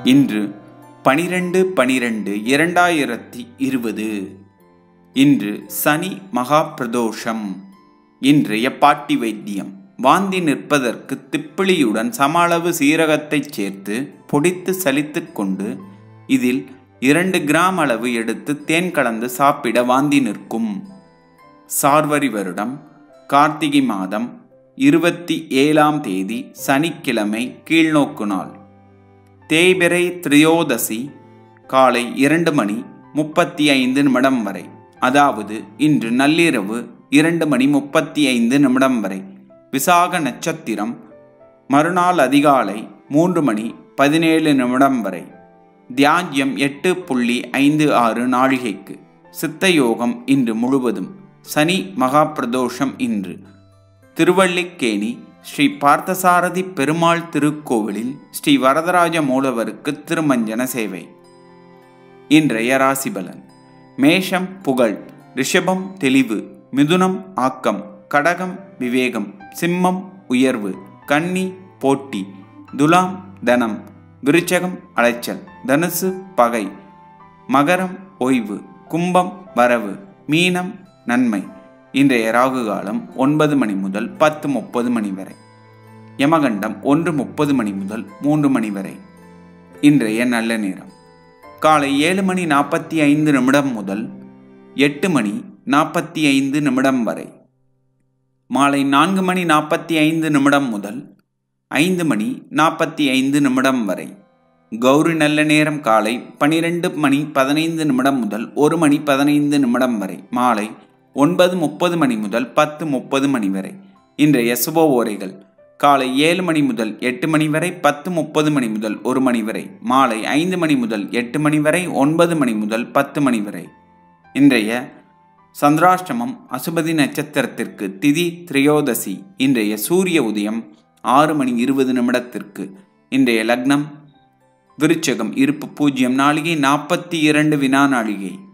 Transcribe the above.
இன்று 12/12/2020. இன்று சனி மகா பிரதோஷம். இன்றைய பாட்டி வைத்தியம். வாந்தி நிற்பதற்கு திப்பிலியுடன் சம அளவு சீரகத்தைச் சேர்த்து பொடித்து சலித்து கொண்டு இதில் 2 கிராம் அளவு எடுத்து தேன் கலந்து சாப்பிட வாந்தி நிற்கும். சார்வரி வருடம் கார்த்திகை மாதம் 27ஆம் தேதி சனிக்கிழமை கீழ்நோக்கு நாள். தேய்பிறை திரையோதசி காலை 2:35 வரை, அதாவது இன்று நள்ளிரவு 2:35 வரை. விசாக நட்சத்திரம் மறுநாள் அதிகாலை 3:17 வரை. தியாஜ்யம் 8.56 நாழிகைக்கு. சித்த யோகம் இன்று முழுவதும். சனி மகா பிரதோஷம் இன்று. திருவல்லிக்கேணி ஸ்ரீ பார்த்தசாரதி பெருமாள் திருக்கோவிலில் ஸ்ரீ வரதராஜ மூலவருக்கு திருமஞ்சன சேவை. இன்றைய ராசிபலன். மேஷம் புகழ், ரிஷபம் தெளிவு, மிதுனம் ஆக்கம், கடகம் விவேகம், சிம்மம் உயர்வு, கன்னி போட்டி, துலாம் தனம், விருச்சகம் அலைச்சல், தனுசு பகை, மகரம் ஓய்வு, கும்பம் வரவு, மீனம் நன்மை. இன்றைய ராகு காலம் 9 மணி முதல் 10:30 மணி வரை. யமகண்டம் 1:30 மணி முதல் 3 மணி வரை. இன்றைய நல்ல நேரம் காலை 7:45 முதல் 8:45 வரை. மாலை 4:45 முதல் 5:45 வரை. கௌரி நல்ல நேரம் காலை 12:15 முதல் 1:15 வரை. மாலை 9:30 மணி முதல் 10:30 மணி வரை. இன்றைய சுப ஓரைகள் காலை 7 மணி முதல் 8 மணி வரை, 10:30 மணி முதல் 1 மணி வரை. மாலை 5 மணி முதல் 8 மணி வரை, 9 மணி முதல் 10 மணி வரை. இன்றைய சந்திராஷ்டமம் அசுபதி நட்சத்திரத்திற்கு. திதி திரையோதசி. இன்றைய சூரிய உதயம் 6:20 இன்றைய லக்னம் விருச்சகம். இருப்பு 0 நாழிகை 42 வினா நாழிகை.